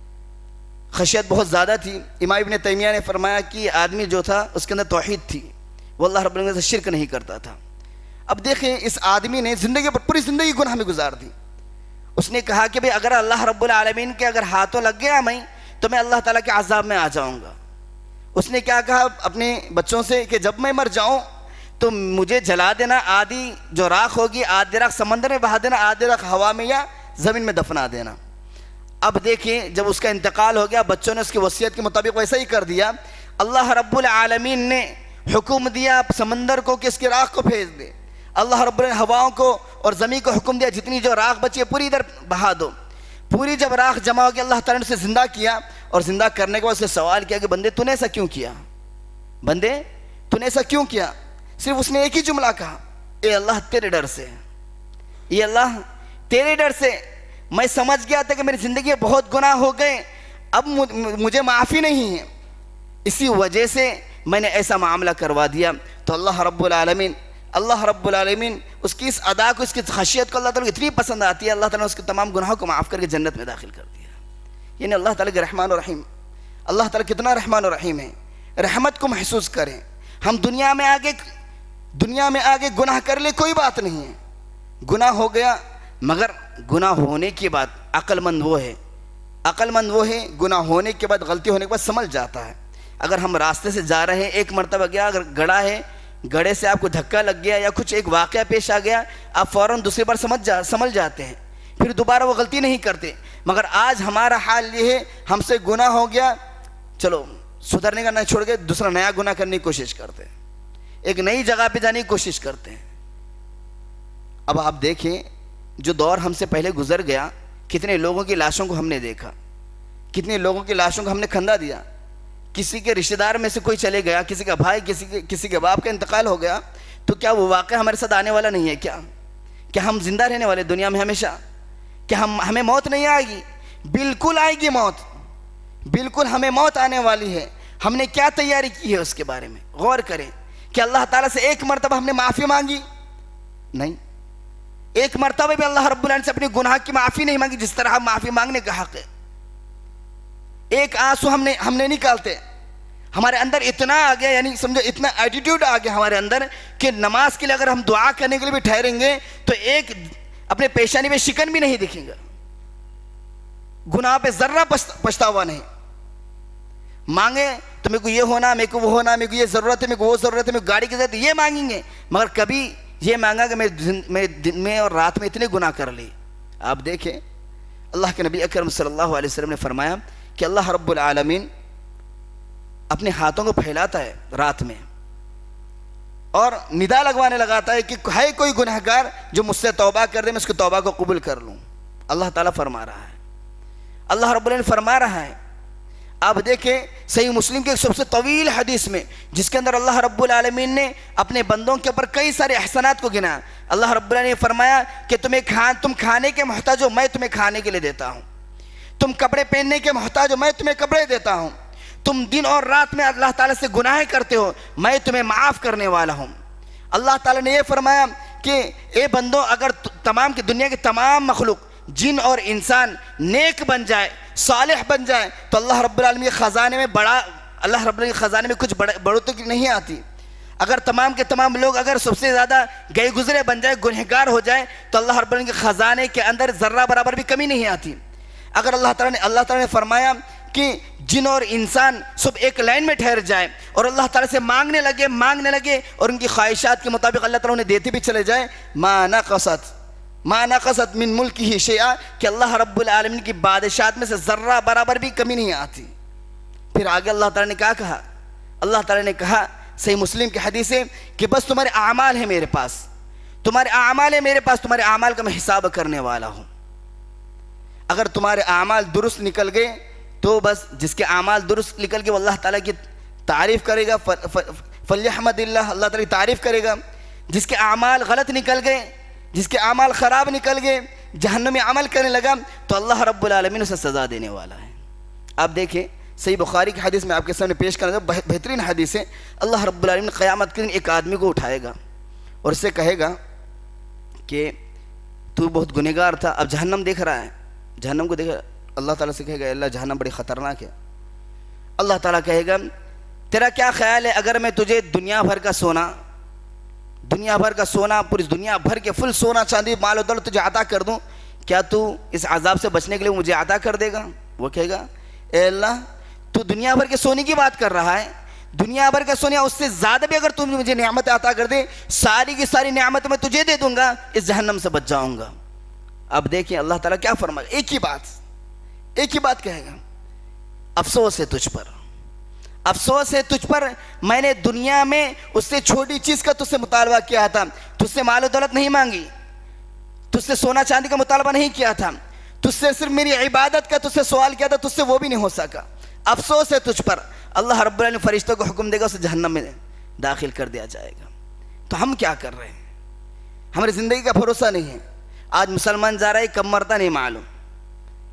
خشیت بہت زیادہ تھی. امام ابن تیمیہ نے فرمایا کہ آدمی جو تھا اس کے اندر توحید تھی, وہ اللہ رب العالمین سے شرک نہیں کرتا تھا. اب دیکھیں اس آدمی نے پوری زندگی گناہ میں گزار دی. اس نے کہا کہ بھئی اگر اللہ رب العالمین کے اگر ہاتھوں لگ گیا تو میں اللہ تعالیٰ کے عذاب میں آ جاؤں گا. اس نے کیا کہا اپنے بچوں سے کہ جب میں مر جاؤں تو مجھے جلا دینا, آدھی جو راخ ہوگی آدھی راخ سمندر میں بہا دینا, آدھی راخ ہوا میں یا زمین میں دفنا دینا. اب دیکھیں جب اس کا انتقال ہو گیا, بچوں نے اس کی وصیت کے مطابق ویسا ہی کر دیا. اللہ رب العالمین نے حکم دیا سمندر کو کہ اس کی راخ کو بھیج دے. اللہ رب العالمین ہواؤں کو اور زمین کو حکم دیا جتنی جو راخ بچی ہے پوری ادھر بہا دو. پوری جب راخ جمع ہو گیا, اللہ تعالیٰ نے اسے زندہ کیا, اور زندہ کرنے کے بعد اسے سوال کیا کہ بندے تو نے ایسا کیوں کیا, بندے تو نے ایسا کیوں کیا؟ صرف اس نے ایک ہی جملہ کہا, اے اللہ تیرے ڈر سے, یہ اللہ تیرے ڈر سے میں سمجھ گیا تھا کہ میری زندگی میں بہت گناہ ہو گئے، اب مجھے معافی نہیں ہے، اسی وجہ سے میں نے ایسا معاملہ کروا دیا. تو اللہ رب العالمین اس کی اس ادا کو، اس کی خشیت کو اللہ تعالیٰ کو اتنی پسند آتی ہے، اللہ تعالیٰ نے اس کے تمام گناہوں کو معاف کر کے جنت میں داخل کر دیا. یعنی اللہ تعالیٰ کے رحمان و رحیم، اللہ تعالیٰ کتنا رحمان و رحیم ہے. رحمت کو محسوس کریں. ہم دنیا میں آگے گناہ کر لے کوئی بات نہیں ہے، گناہ ہو گیا، مگر گناہ ہونے کے بعد عقل مند وہ ہے گناہ ہونے کے بعد، غلطی ہونے کے بعد سمجھ جاتا ہے. اگر ہم راستے سے جا رہے ہیں، ایک مرتبہ گیا، اگر گڑھا ہے، گڑھے سے آپ کو دھکا لگ گیا یا کچھ ایک واقعہ پیش آ گیا، آپ فوراً دوسری بار سمجھ جاتے ہیں، پھر دوبارہ وہ غلطی نہیں کرتے. مگر آج ہمارا حال یہ ہے، ہم سے گناہ ہو گیا، چلو سدھرنے کا نہ چھوڑ کے دوسرا نیا گناہ کرنے کی کوشش کرتے ہیں، ایک نئی جگہ پہ جانے کی کوشش کرتے ہیں. اب آپ دیکھیں جو دور ہم سے پہلے گزر گیا، کتنے لوگوں کی لاشوں کو ہم نے دیکھا، کتنے لوگوں کی لاشوں کو ہم نے کھندا دیا. کسی کے رشتہ دار میں سے کوئی چلے گیا، کسی کا بھائی، کسی کے باپ کا انتقال ہو گیا، تو کیا وہ واقعہ ہمارے ساتھ آنے والا نہیں ہے؟ کیا ہم زندہ رہنے والے دنیا میں ہمیشہ؟ کیا ہمیں موت نہیں آئے گی؟ بالکل آئے گی موت، بالکل ہمیں موت آنے والی ہے. ہم نے کیا تیاری کی ہے اس کے بارے میں غور کریں. کہ اللہ تعالیٰ سے ایک مرتبہ ہم نے معافی مانگی؟ نہیں، ایک مرتبہ بھی اللہ رب العالمین سے اپنی گناہ کی معافی نہیں مانگی جس طرح ہم معافی مانگنے کا حق ہے. ایک آنسو ہم نے نکالتے. ہمارے اندر اتنا آ گیا، یعنی سمجھو اتنا ایٹیٹیوڈ آ گیا ہمارے اندر کہ نماز کے لیے اگر ہم دعا کرنے کے لیے بھی ٹھہریں گے تو ایک اپنے پیشانی میں شکن بھی نہیں دکھیں گا، گناہ پہ ذرہ پچھتاوا نہیں. مانگے تو میرے کو یہ ہونا، میرے کو وہ ہونا، میرے کو یہ ضرورت ہے، میرے کو وہ ضرورت ہے، میرے کو گاڑی کی ضرورت ہے، یہ مانگیں گے. مگر کبھی یہ مانگا کہ میں دن میں اور رات میں اتنے گناہ کر لی. آپ دیکھیں اللہ کے نبی اکرم صلی اللہ علیہ وسلم نے فرمایا کہ اللہ رب العالمین اپنے ہاتھوں کو پھیلاتا ہے رات میں اور ندا لگوانے لگاتا ہے کہ ہے کوئی گنہگار جو مجھ سے توبہ کر دے، میں اس کی توبہ کو قبول کر لوں. اللہ تعالیٰ فرما رہا ہے، اللہ رب العالمین فرما رہا ہے. آپ دیکھیں صحیح مسلم کے سب سے طویل حدیث میں، جس کے اندر اللہ رب العالمین نے اپنے بندوں کے اوپر کئی سارے احسانات کو گنا. اللہ رب العالمین نے فرمایا کہ تم کھانے کے محتاج ہو، میں تمہیں کھانے کے لیے دیتا ہوں. تم کپڑے پہننے کے محتاج ہو، میں تمہیں کپڑے دیتا ہوں. تم دن اور رات میں اللہ تعالیٰ سے گناہ کرتے ہو، میں تمہیں معاف کرنے والا ہوں. اللہ تعالیٰ نے یہ فرمایا کہ اے بندو، اگر تمام کی دنیا کے تمام مخلوق جن اور انسان نیک بن جائے، صالح بن جائے، تو اللہ رب العالمین کے خزانے میں کچھ بڑھوتری نہیں آتی. اگر تمام کے تمام لوگ اگر سب سے زیادہ گئے گزرے بن جائے، گنہگار ہو جائے، تو اللہ رب العالمین کے خزانے کے اندر ذرہ برابر بھی کمی نہیں آتی. اگر اللہ تعالیٰ نے فرمایا کہ جن اور انسان سب ایک لائن میں ٹھہر جائے اور اللہ تعالیٰ سے مانگنے لگے اور ان کی خواہشات کے مطابق اللہ تعالیٰ انہیں دیتے بھی چلے جائے، ما نقصت من ملکہ شیئا، کہ اللہ رب العالمین کی بادشاہت میں سے ذرہ برابر بھی کمی نہیں آتی. پھر آگے اللہ تعالیٰ نے کیا کہا؟ اللہ تعالیٰ نے کہا صحیح مسلم کی حدیث ہے کہ بس تمہارے اعمال ہیں میرے پاس، تمہارے اعمال کا میں حساب کرنے والا ہوں. اگر تمہارے اعمال درست نکل گئے تو بس جس کے اعمال درست نکل گئے وہ اللہ تعالیٰ کی تعریف کرے گا، فلیحمد اللہ، اللہ تعالیٰ کی تعریف کرے گا. جس کے اعمال غلط نکل گئے، جس کے اعمال خراب نکل گئے، جہنم میں عمل کرنے لگا، تو اللہ رب العالمین اسے سزا دینے والا ہے. آپ دیکھیں صحیح بخاری کی حدیث میں آپ کے سامنے پیش کرنا بہترین حدیث ہے. اللہ رب العالمین قیامت کے دن ایک آدمی کو اٹھائے گا اور اسے کہے گا کہ تو بہت گنہگار تھا، اب جہنم دیکھ رہا ہے، جہنم کو دیکھا. اللہ تعالیٰ سے کہے گا اللہ جہنم بڑی خطرناک ہے. اللہ تعالیٰ کہے گا تیرا کیا خیال ہے اگر میں تجھے دنیا بھر کا سونا پوری دنیا بھر کے فل سونا چاندی مال و دولت تجھے عطا کر دوں، کیا تو اس عذاب سے بچنے کے لیے مجھے عطا کر دے گا؟ وہ کہے گا اے اللہ تو دنیا بھر کے سونے کی بات کر رہا ہے، دنیا بھر کا سونا اس سے زیادہ بھی اگر تم مجھے نعمت عطا کر دے، ساری کی ساری نعمت میں تجھے دے دوں گا، اس جہنم سے بچ جاؤں گا. اب دیکھیں اللہ تعالیٰ کیا فرمائے، ایک ہی بات کہے گا، افسوس ہے تجھ پر، میں نے دنیا میں اس سے چھوٹی چیز کا تجھ سے مطالبہ کیا تھا، تجھ سے مال و دولت نہیں مانگی، تجھ سے سونا چاندی کا مطالبہ نہیں کیا تھا، تجھ سے صرف میری عبادت کا تجھ سے سوال کیا تھا، تجھ سے وہ بھی نہیں ہو سکا، افسوس ہے تجھ پر. اللہ رب العالمین فرشتوں کو حکم دے گا، اسے جہنم میں داخل کر دیا جائے گا. تو ہم کیا کر رہے ہیں؟ ہماری زندگی کا بھروسہ نہیں ہے. آج مسلمان جا رہا ہے کب مرتا نہیں معلوم،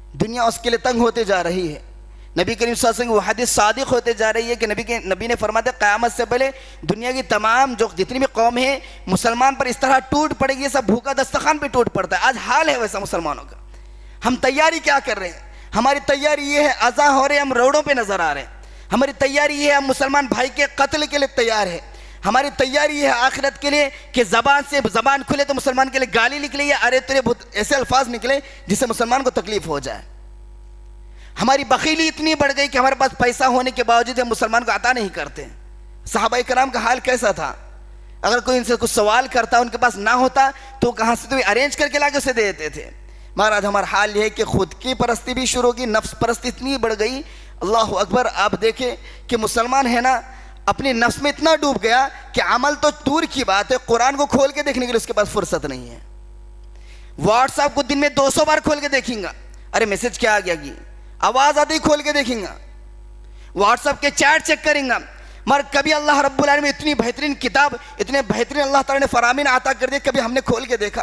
دنیا اس کے لیے تنگ ہوتے جا رہی ہے. نبی کریم صلی اللہ علیہ وسلم وہ حدیث صادق ہوتے جا رہی ہے کہ نبی نے فرمایا قیامت سے پہلے دنیا کی تمام جو جتنی بھی قوم ہیں مسلمان پر اس طرح ٹوٹ پڑے گی، سب بھوکا دسترخوان پہ ٹوٹ پڑتا ہے. آج حال ہے ویسا مسلمانوں کا. ہم تیاری کیا کر رہے ہیں؟ ہماری تیاری یہ ہے اذان ہو رہے ہیں، ہم روڈوں پہ نظر آ رہے ہیں. ہماری تیاری یہ ہے ہم مسلمان بھائی کے قتل کے لیے تیار ہیں. ہماری تیاری یہ ہے آخرت کے لیے کہ زبان سے زبان کھلے تو مسلمان کے لیے گالی نکلے یا ارے تیرے بہت ایسے الفاظ نکلے جس سے مسلمان کو تکلیف ہو جائے. ہماری بخیلی اتنی بڑھ گئی کہ ہمارے پاس پیسہ ہونے کے باوجود ہم مسلمان کو عطا نہیں کرتے. صحابہ کرام کا حال کیسا تھا؟ اگر کوئی ان سے کچھ سوال کرتا ان کے پاس نہ ہوتا تو کہاں سے تو ارینج کر کے لا کے اسے دے دیتے تھے. مگر آج ہمارا حال یہ ہے کہ خود کی پرستی بھی شروع کی، نفس پرستی اتنی بڑھ گئی. اللہ اکبر. آپ دیکھیں کہ مسلمان ہے نا اپنی نفس میں اتنا ڈوب گیا کہ عمل تو دور کی بات ہے، قرآن کو کھول کے دیکھنے کے لیے اس کے پاس فرصت نہیں ہے. واٹس ایپ کو دن میں 200 بار کھول کے دیکھیں گا، ارے میسج کیا آ گیا گی، آواز آتی کھول کے دیکھیں گا، واٹس ایپ کے چیٹ چیک کریں گا. مگر کبھی اللہ رب العالمین اتنی بہترین کتاب، اتنے بہترین اللہ تعالیٰ نے فرامین عطا کر دیا، کبھی ہم نے کھول کے دیکھا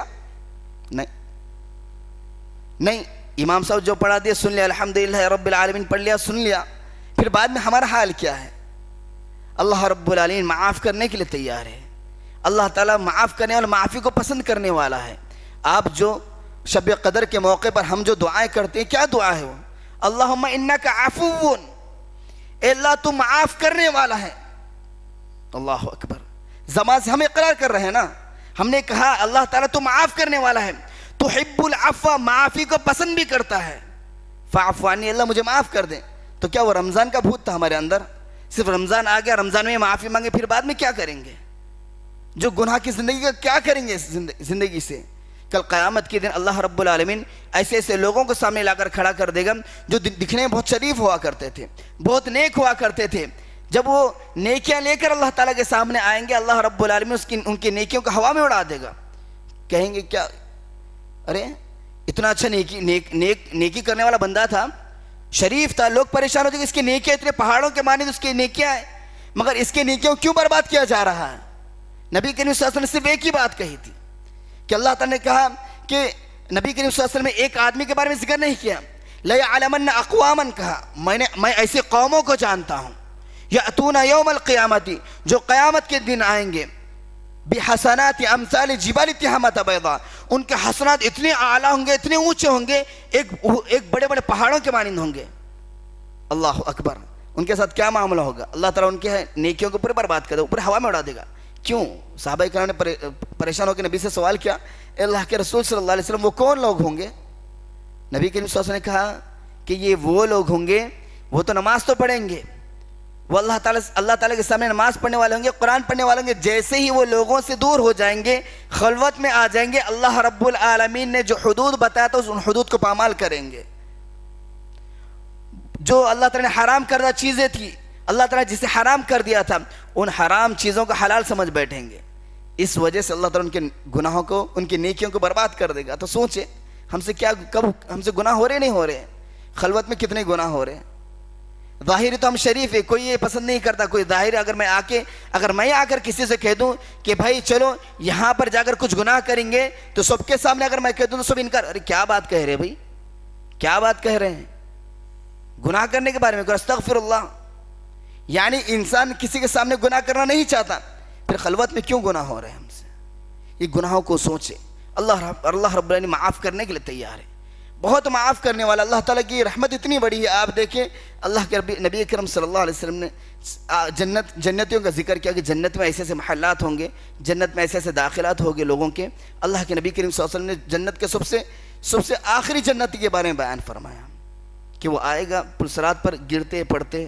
نہیں. امام صاحب جو پڑھا دیا سن لیا، الحمدللہ رب العالمین پڑھ لیا، سن لیا، پھر بعد میں ہمارا حال کیا ہے؟ اللہ رب العالمین معاف کرنے کے لیے تیار ہے. اللہ تعالیٰ معاف کرنے والا، معافی کو پسند کرنے والا ہے. آپ جو شب قدر کے موقع پر ہم جو دعائیں کرتے ہیں، کیا دعا ہے وہ؟ اللہم انکا عفو، اے اللہ تو معاف کرنے والا ہے. اللہ اکبر. زبان سے ہم اقرار کر رہے ہیں نا، ہم نے کہا اللہ تعالیٰ تو معاف کرنے والا ہے، تحب العفو، معافی کو پسند بھی کرتا ہے. فاعف عنی، اللہ مجھے معاف کر دیں. تو کیا وہ رمضان کا بھوت تھا ہمارے اندر؟ صرف رمضان آ گیا، رمضان میں معافی مانگے، پھر بعد میں کیا کریں گے؟ جو گناہ کی زندگی کا کیا کریں گے زندگی سے؟ کل قیامت کے دن اللہ رب العالمین ایسے ایسے لوگوں کو سامنے لا کر کھڑا کر دے گا جو دکھنے میں بہت شریف ہوا کرتے تھے، بہت نیک ہوا کرتے تھے. جب وہ نیکیاں لے کر اللہ تعالیٰ کے سامنے آئیں گے، اللہ رب العالمین ان کی نیکیوں کو ہوا میں اڑا دے گا. کہیں گے کیا ارے اتنا اچھا نیکی کرنے والا بندہ تھا، شریف تھا، لوگ پریشان ہو جائے گے، اس کی نیکیاں اتنے پہاڑوں کے مانند اس کی نیکیاں ہیں، مگر اس کے نیکیوں کیوں برباد کیا جا رہا ہے؟ نبی کریم صلی اللہ علیہ وسلم نے صرف ایک ہی بات کہی تھی کہ اللہ تعالیٰ نے کہا کہ نبی کریم صلی اللہ علیہ وسلم نے ایک آدمی کے بارے میں ذکر نہیں کیا، لَيَعْلَمَنَّ اَقْوَامًا کہا، میں ایسے قوموں کو جانتا ہوں، یَأْتُونَ یوم القیامت، جو قیامت کے دن آئیں گے، بِحَسَنَاتِ أَمْثَالِ جِبَالِ تِحَامَةَ بَيْضَاء، ان کے حسنات اتنے اعلیٰ ہوں گے، اتنے اونچے ہوں گے، ایک بڑے بڑے پہاڑوں کے مانند ہوں گے. اللہ اکبر. ان کے ساتھ کیا معاملہ ہوگا؟ اللہ تعالیٰ ان کے نیکیوں کو پورے برباد کر دے گا، پورے ہوا میں اڑا دے گا. کیوں؟ صحابہ کرام نے پریشان ہو کے نبی سے سوال کیا، اے اللہ کے رسول صلی اللہ علیہ وسلم وہ کون لوگ ہوں گے؟ نبی کریم صلی اللہ علیہ وسلم نے کہا کہ یہ وہ لوگ ہوں گے، وہ تو نماز تو پڑھیں گے، وہ اللہ تعالیٰ کے سامنے نماز پڑھنے والے ہوں گے، قرآن پڑھنے والے ہوں گے، جیسے ہی وہ لوگوں سے دور ہو جائیں گے، خلوت میں آ جائیں گے، اللہ رب العالمین نے جو حدود بتایا تو ان حدود کو پامال کریں گے. جو اللہ تعالیٰ نے حرام کردہ چیزیں تھی، اللہ تعالیٰ جسے حرام کر دیا تھا، ان حرام چیزوں کو حلال سمجھ بیٹھیں گے. اس وجہ سے اللہ تعالیٰ ان کے گناہوں کو، ان کی نیکیوں کو برباد کر دے گا. تو سوچیں ہم سے کیا، کب ہم سے گناہ ہو رہے نہیں ہو رہے؟ خلوت میں کتنے گناہ ہو رہے ہیں؟ ظاہری تو ہم شریف ہے، کوئی یہ پسند نہیں کرتا. کوئی ظاہری اگر میں آ کر کسی سے کہہ دوں کہ بھائی چلو یہاں پر جا کر کچھ گناہ کریں گے، تو سب کے سامنے اگر میں کہہ دوں تو سب انکار، ارے کیا بات کہہ رہے بھائی، کیا بات کہہ رہے ہیں گناہ کرنے کے بارے میں؟ استغفر اللہ. یعنی انسان کسی کے سامنے گناہ کرنا نہیں چاہتا، پھر خلوت میں کیوں گناہ ہو رہے ہیں ہم سے؟ یہ گناہوں کو سوچے. اللہ رب العالمین معاف کرنے کے لیے تیار ہے، بہت معاف کرنے والا. اللہ تعالیٰ کی رحمت اتنی بڑی ہے. آپ دیکھیں اللہ کے نبی اکرم صلی اللہ علیہ وسلم نے جنتیوں کا ذکر کیا کہ جنت میں ایسے ایسے محلات ہوں گے، جنت میں ایسے ایسے داخلات ہوں گے لوگوں کے. اللہ کے نبی کریم صلی اللہ علیہ وسلم نے جنت کے سب سے آخری جنتی کے بارے میں بیان فرمایا کہ وہ آئے گا پلسرات پر گرتے پڑتے،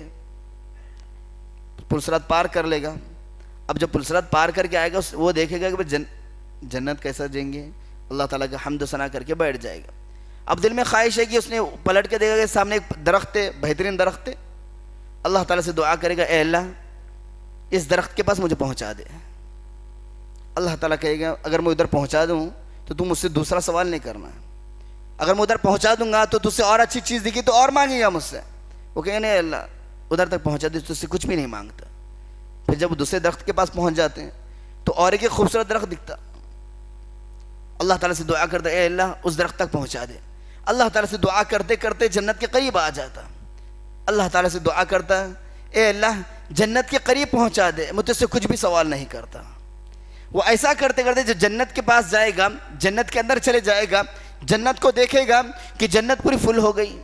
پلسرات پار کر لے گا. اب جب پلسرات پار کر کے آئے گا وہ دیکھے گا کہ جنت کیسا جائیں گے، اللہ تعالیٰ کا حمد و ثنا کر کے بیٹھ جائے گا. اب دل میں خواہش ہے کہ اس نے پلٹ کے دیکھا کہ سامنے ایک درخت ہے، بہترین درخت ہے. اللہ تعالیٰ سے دعا کرے گا اے اللہ اس درخت کے پاس مجھے پہنچا دے. اللہ تعالیٰ کہے گا اگر میں ادھر پہنچا دوں تو تم مجھ سے دوسرا سوال نہیں کرنا، اگر میں ادھر پہنچا دوں گا تو تجھ سے اور اچھی چیز دکھی تو اور مانگے گا مجھ سے. وہ کہے نہیں اللہ ادھر تک پہنچا دے، تجھ سے کچھ بھی نہیں مانگتا. پھر جب دوسرے درخت کے پاس پہنچ جاتے ہیں تو اور ایک خوبصورت درخت دکھتا. اللہ تعالیٰ سے دعا کرتا ہے اے اللہ اس درخت تک پہنچا دے. اللہ تعالیٰ سے دعا کرتے کرتے جنت کے قریب آ جاتا، اللہ تعالیٰ سے دعا کرتا، اے اللہ جنت کے قریب پہنچا دے، مجھ سے کچھ بھی سوال نہیں کرتا۔ وہ ایسا کرتے کرتے جو جنت کے پاس جائے گا، جنت کے اندر چلے جائے گا، جنت کو دیکھے گا کہ جنت پوری فل ہو گئی،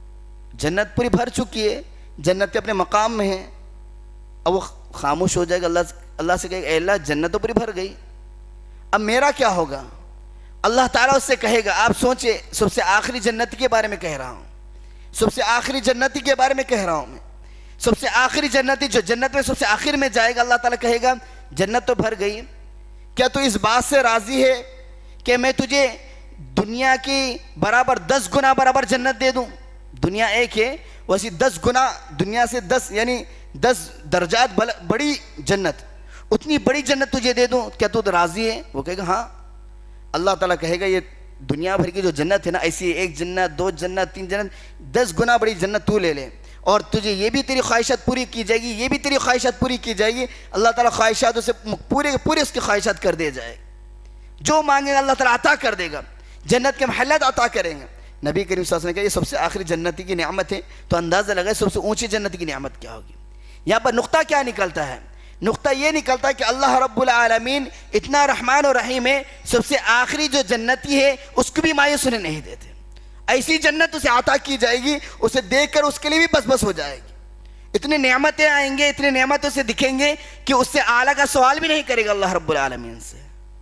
جنت پوری بھر چکی ہے، جنت کے اپنے مقام میں ہے۔ اب وہ خاموش ہو جائے گا، اللہ سے کہے گا اے اللہ جنت تو پوری بھر گئی، اب میرا کیا ہوگا؟ اللہ تعالیٰ اس سے کہے گا، آپ سوچے سب سے آخری جنتی کے بارے میں کہہ رہا ہوں، سب سے آخری جنتی کے بارے میں کہہ رہا ہوں میں، سب سے آخری جنتی جو جنت میں سب سے آخر میں جائے گا، اللہ تعالیٰ کہے گا جنت تو بھر گئی، کیا تو اس بات سے راضی ہے کہ میں تجھے دنیا کی برابر 10 گنا برابر جنت دے دوں؟ دنیا ایک ہے، ویسی 10 گنا دنیا سے 10 یعنی 10 درجات بڑی جنت، اتنی بڑی جنت تجھے دے دوں، کیا تو راضی ہے؟ وہ کہے گا ہاں۔ اللہ تعالیٰ کہے گا یہ دنیا بھر کی جو جنت ہے نا، ایسی ایک جنت، 2 جنت، 3 جنت، 10 گنا بڑی جنت تو لے لے، اور تجھے یہ بھی تیری خواہشات پوری کی جائے گی، یہ بھی تیری خواہشات پوری کی جائے گی۔ اللہ تعالیٰ خواہشاتوں سے پورے اس کی خواہشات کر دے جائے، جو مانگے گا اللہ تعالیٰ عطا کر دے گا، جنت کے محلات عطا کریں گے۔ نبی کریم صلی اللہ علیہ وسلم نے کہا یہ سب سے آخری جنتی کی نعمت ہے، تو اندازہ لگائے سب سے اونچی جنت کی نعمت کیا ہوگی۔ یہاں پر نقطہ کیا نکلتا ہے؟ نقطہ یہ نکلتا ہے کہ اللہ رب العالمین اتنا رحمان و رحیم ہے، سب سے آخری جو جنتی ہے اس کو بھی مایوس ہونے نہیں دیتے، ایسی جنت اسے عطا کی جائے گی، اسے دیکھ کر اس کے لیے بھی بس بس ہو جائے گی، اتنی نعمتیں آئیں گے، اتنی نعمتوں سے دکھیں گے کہ اس سے اعلیٰ کا سوال بھی نہیں کرے گا اللہ رب العالمین سے۔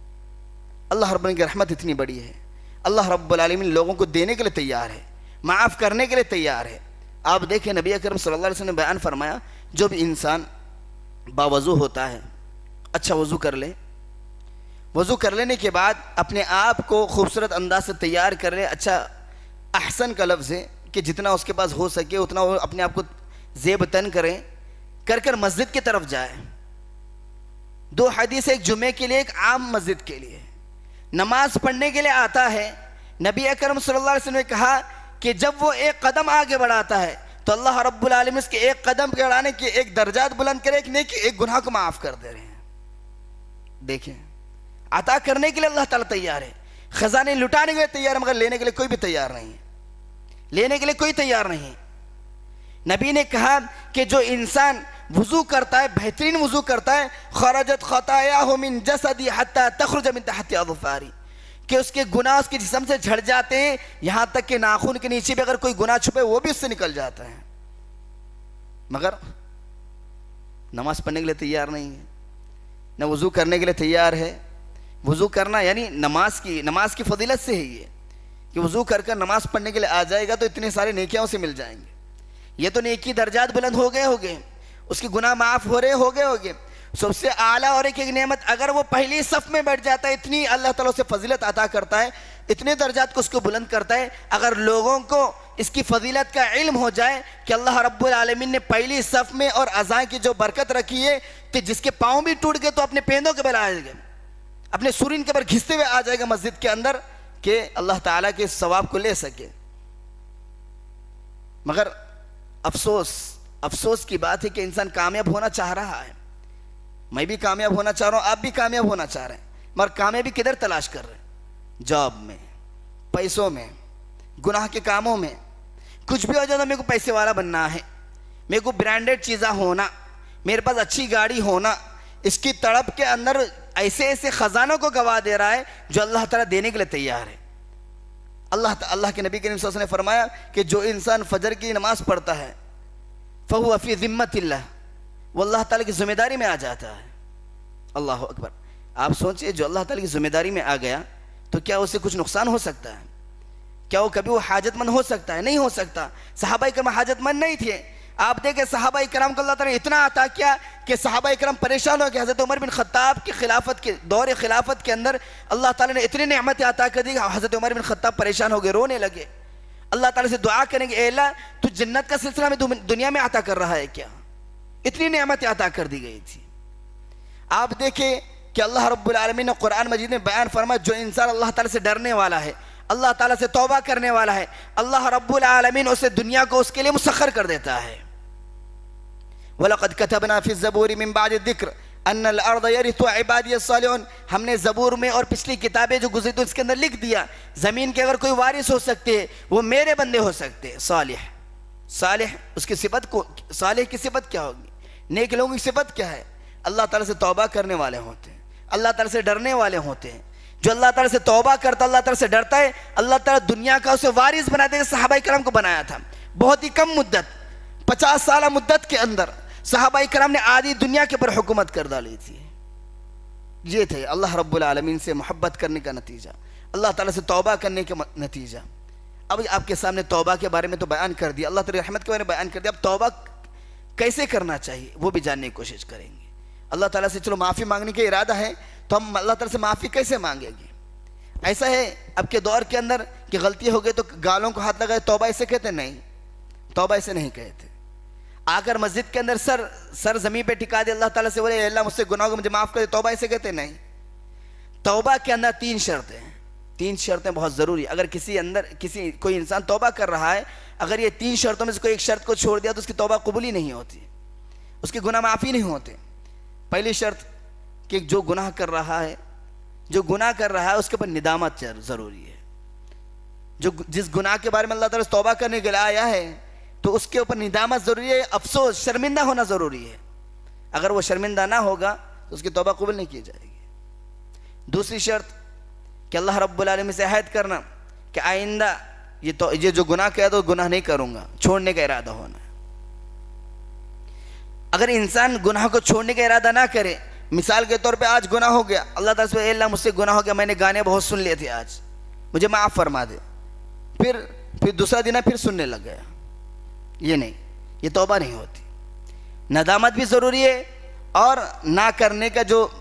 اللہ رب العالمین کی رحمت اتنی بڑی ہے، اللہ رب العالمین لوگوں کو دینے کے لیے تیار ہے، معاف کرنے کے لیے تیار ہے۔ آپ دیکھیں نبی اکرم صلی اللہ علیہ وسلم نے بیان فرمایا، جو بھی انسان باوضو ہوتا ہے، اچھا وضو کر لے، وضو کر لینے کے بعد اپنے آپ کو خوبصورت انداز سے تیار کر لے، اچھا احسن کا لفظ ہے کہ جتنا اس کے پاس ہو سکے اتنا وہ اپنے آپ کو زیب تن کریں، کر مسجد کی طرف جائے۔ 2 حدیث، ایک جمعے کے لیے، ایک عام مسجد کے لیے، نماز پڑھنے کے لیے آتا ہے۔ نبی اکرم صلی اللہ علیہ وسلم نے کہا کہ جب وہ ایک قدم آگے بڑھاتا ہے تو اللہ رب العالمین اس کے ایک قدم کے بڑھانے کی ایک درجات بلند کرے، ایک گناہ کو معاف کر دے رہے ہیں۔ دیکھیں عطا کرنے کے لیے اللہ تعالیٰ تیار ہے، خزانے لٹانے کے لیے تیار ہے، مگر لینے کے لیے کوئی بھی تیار نہیں ہے، لینے کے لیے کوئی تیار نہیں۔ نبی نے کہا کہ جو انسان وضو کرتا ہے، بہترین وضو کرتا ہے، خرجت خطاياه من جسدي حتى تخرج من تحت اظفاري، کہ اس کے گناہ اس کے جسم سے جھڑ جاتے ہیں، یہاں تک کہ ناخن کے نیچے بھی اگر کوئی گناہ چھپے وہ بھی اس سے نکل جاتا ہے، مگر نماز پڑھنے کے لیے تیار نہیں ہے، نہ وضو کرنے کے لیے تیار ہے۔ وضو کرنا یعنی نماز کی فضیلت سے ہے یہ کہ وضو کر نماز پڑھنے کے لیے آ جائے گا تو اتنے سارے نیکیاں سے مل جائیں گے، یہ تو نیکی درجات بلند ہو گئے، اس کے گناہ معاف ہو گئے۔ سب سے اعلیٰ اور ایک نعمت، اگر وہ پہلی صف میں بیٹھ جاتا ہے، اتنی اللہ تعالیٰ اسے فضیلت عطا کرتا ہے، اتنے درجات کو اس کو بلند کرتا ہے۔ اگر لوگوں کو اس کی فضیلت کا علم ہو جائے کہ اللہ رب العالمین نے پہلی صف میں اور اذان کی جو برکت رکھی ہے کہ جس کے پاؤں بھی ٹوٹ گئے تو اپنے پیندوں کے بل آ جائے گا، اپنے سرین کے بل گھستے ہوئے آ جائے گا مسجد کے اندر کہ اللہ تعالیٰ کے ثواب کو لے سکے۔ مگر افسوس کی بات ہے کہ انسان کامیاب ہونا چاہ رہا ہے، میں بھی کامیاب ہونا چاہ رہا ہوں، آپ بھی کامیاب ہونا چاہ رہے ہیں، مگر کامیابی کدھر تلاش کر رہے ہیں؟ جاب میں، پیسوں میں، گناہ کے کاموں میں۔ کچھ بھی ہو جائے تو میرے کو پیسے والا بننا ہے، میرے کو برانڈڈ چیزیں ہونا، میرے پاس اچھی گاڑی ہونا، اس کی تڑپ کے اندر ایسے خزانوں کو گوا دے رہا ہے جو اللہ تعالیٰ دینے کے لیے تیار ہے۔ اللہ کے نبی کریم صلی اللہ علیہ وسلم نے فرمایا کہ جو انسان فجر کی نماز پڑھتا ہے فَهُوَ فِي ذِمَّةِ اللَّهِ، وہ اللہ تعالیٰ کی ذمہ داری میں آ جاتا ہے۔ اللہ اکبر۔ آپ سوچئے جو اللہ تعالیٰ کی ذمہ داری میں آ گیا تو کیا اسے کچھ نقصان ہو سکتا ہے؟ کیا وہ کبھی حاجت مند ہو سکتا ہے؟ نہیں ہو سکتا۔ صحابہ کرام حاجت مند نہیں تھے۔ آپ دیکھیں صحابہ کرام کو اللہ تعالیٰ نے اتنا عطا کیا کہ صحابہ کرام پریشان ہو کہ حضرت عمر بن خطاب کی دور خلافت کے اندر اللہ تعالیٰ نے اتنی نعمتیں عطا کر دی کہ حضرت عمر بن خطاب پریشان ہو گئے، رونے لگے، اللہ تعالیٰ سے دعا کریں گے اے اللہ تو جنت کا سلسلہ میں دنیا میں عطا کر رہا ہے کیا؟ اتنی نعمتیں عطا کر دی گئی تھی۔ آپ دیکھیں کہ اللہ رب العالمین نے قرآن مجید میں بیان فرمایا جو انسان اللہ تعالیٰ سے ڈرنے والا ہے، اللہ تعالیٰ سے توبہ کرنے والا ہے، اللہ رب العالمین اسے دنیا کو اس کے لیے مسخر کر دیتا ہے۔ وَلَقَدْ كَتَبْنَا فِي الزَّبُورِ مِن بَعْدِ الذِّكْرِ ان الارض یرثها عبادی الصالحون، ہم نے زبور میں اور پچھلی کتابیں جو گزری تو اس کے اندر لکھ دیا زمین کے اگر کوئی وارث ہو سکتے ہیں وہ میرے بندے ہو سکتے ہیں۔ صالح، صالح اس کی صفت کو، صالح کی صفت کیا ہوگی؟ نیک لوگوں کی صفت کیا ہے؟ اللہ تعالیٰ سے توبہ کرنے والے ہوتے ہیں، اللہ تعالیٰ سے ڈرنے والے ہوتے ہیں۔ جو اللہ تعالیٰ سے توبہ کرتا، اللہ تعالیٰ سے ڈرتا ہے، اللہ تعالیٰ دنیا کا اسے وارث بنا دے۔ صحابہ کرام کو بنایا تھا بہت ہی کم مدت، 50 سالہ مدت کے اندر صحابہ کرام نے آدھی دنیا کے پر حکومت کر ڈالی تھی۔ یہ تھے اللہ رب العالمین سے محبت کرنے کا نتیجہ، اللہ تعالیٰ سے توبہ کرنے کا نتیجہ۔ اب آپ کے سامنے توبہ کے بارے میں تو بیان کر دیا، اللہ تعالیٰ رحمت کے بارے میں بیان کر دیا، اب توبہ کیسے کرنا چاہیے وہ بھی جاننے کی کوشش کریں گے۔ اللہ تعالیٰ سے چلو معافی مانگنے کا ارادہ ہے تو ہم اللہ تعالیٰ سے معافی کیسے مانگیں گے؟ ایسا ہے اب کے دور کے اندر کہ غلطی ہو گئی تو گالوں کو ہاتھ لگائے توبہ اسے کہتے؟ نہیں، توبہ اسے نہیں کہتے۔ آ کر مسجد کے اندر سر زمین پہ ٹکا دے، اللہ تعالیٰ سے بولے اے اللہ مجھ سے گناہوں کو مجھے معاف کر دے، توبہ اسے کہتے؟ نہیں۔ توبہ کے اندر 3 شرطیں ہیں، 3 شرطیں بہت ضروری۔ اگر کوئی انسان توبہ کر رہا ہے، اگر یہ 3 شرطوں میں سے کوئی ایک شرط کو چھوڑ دیا تو اس کی توبہ قبول ہی نہیں ہوتی، اس کے گناہ معافی نہیں ہوتے۔ پہلی شرط کہ جو گناہ کر رہا ہے اس کے اوپر ندامت ضروری ہے۔ جس گناہ کے بارے میں اللہ تعالیٰ توبہ کرنے کے لیے آیا ہے تو اس کے اوپر ندامت ضروری ہے، افسوس، شرمندہ ہونا ضروری ہے۔ اگر وہ شرمندہ نہ ہوگا تو اس کی توبہ قبول نہیں کی جائے گی۔ دوسری شرط کہ اللہ رب العالمین سے عہد کرنا کہ آئندہ یہ جو گناہ کیا تو گناہ نہیں کروں گا، چھوڑنے کا ارادہ ہونا ہے۔ اگر انسان گناہ کو چھوڑنے کا ارادہ نہ کرے، مثال کے طور پہ آج گناہ ہو گیا، اللہ تعالیٰ سے اے اللہ مجھ سے گناہ ہو گیا، میں نے گانے بہت سن لیے تھے، آج مجھے معاف فرما دے، پھر دوسرا دن پھر سننے لگ گیا، یہ نہیں، یہ توبہ نہیں ہوتی۔ ندامت بھی ضروری ہے اور نہ کرنے کا جو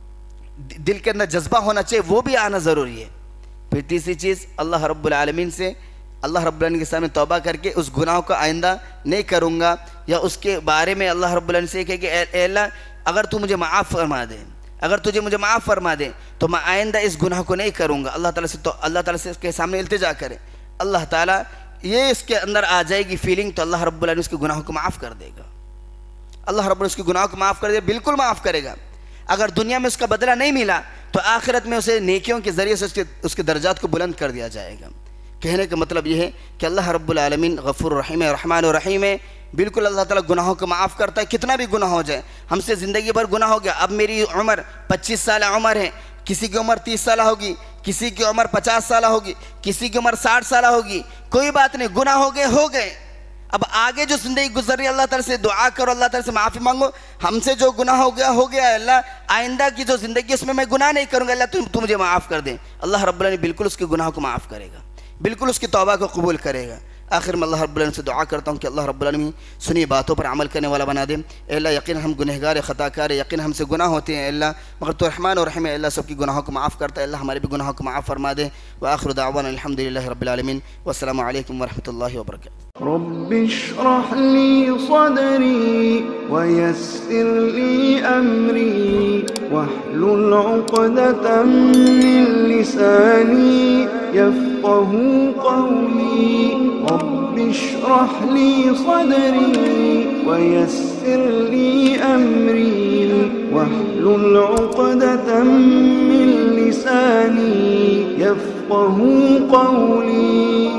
دل کے اندر جذبہ ہونا چاہیے وہ بھی آنا ضروری ہے۔ پھر تیسری چیز اللہ رب العالمین کے سامنے توبہ کر کے اس گناہ کو آئندہ نہیں کروں گا، یا اس کے بارے میں اللہ رب العالمین سے کہے کہ اے اللہ اگر تو مجھے معاف فرما دے، اگر تجھے مجھے معاف فرما دے تو میں آئندہ اس گناہ کو نہیں کروں گا۔ اللہ تعالیٰ سے اس کے سامنے التجا کرے، اللہ تعالیٰ یہ اس کے اندر آ جائے گی فیلنگ تو اللہ رب العالمین اس کے گناہوں کو معاف کر دے گا۔ اللہ رب العالمین اس کے گناہوں کو معاف کر دے گا، بالکل معاف کرے گا۔ اگر دنیا میں اس کا بدلہ نہیں ملا تو آخرت میں اسے نیکیوں کے ذریعے سے اس کے درجات کو بلند کر دیا جائے گا۔ کہنے کا مطلب یہ ہے کہ اللہ رب العالمین غفور الرحیم ہے، رحمان الرحیم ہے، بالکل اللہ تعالیٰ گناہوں کو معاف کرتا ہے، کتنا بھی گناہ ہو جائے۔ ہم سے زندگی بھر گناہ ہو گیا، اب میری عمر 25 سالہ عمر ہے، کسی کی عمر 30 سالہ ہوگی، کسی کی عمر 50 سالہ ہوگی، کسی کی عمر 60 سالہ ہوگی، کوئی بات نہیں، گناہ ہو گئے۔ اب آگے جو زندگی گزر رہی ہے اللہ تعالیٰ سے دعا کرو، اللہ تعالیٰ سے معافی مانگو، ہم سے جو گناہ ہو گیا اللہ، آئندہ کی جو زندگی اس میں گناہ نہیں کروں گا، اللہ تو مجھے معاف کر دے۔ اللہ رب العالمین بالکل اس کے گناہ کو معاف کرے گا، بالکل اس کی توبہ کو قبول کرے گا۔ آخر میں اللہ رب العالمین سے دعا کرتا ہوں کہ اللہ رب العالمین سنی باتوں پر عمل کرنے والا بنا دے۔ اے اللہ یقین ہم گنہگار خطا کار، یقین ہم سے گناہ ہوتے ہیں اے اللہ، مگر تو رحمان و رحیم ہے، اللہ سب کی گناہوں کو معاف کرتا ہے، اللہ ہمارے بھی گناہوں کو معاف فرما دے۔ وآخر دعوانا الحمدللہ رب العالمین، والسلام علیکم ورحمۃ اللہ وبرکاتہ۔ رب اشرح لي صدري ويسر لي أمري واحلل عقدة من لساني يفقه قولي رب اشرح لي صدري ويسر لي أمري واحلل عقدة من لساني يفقه قولي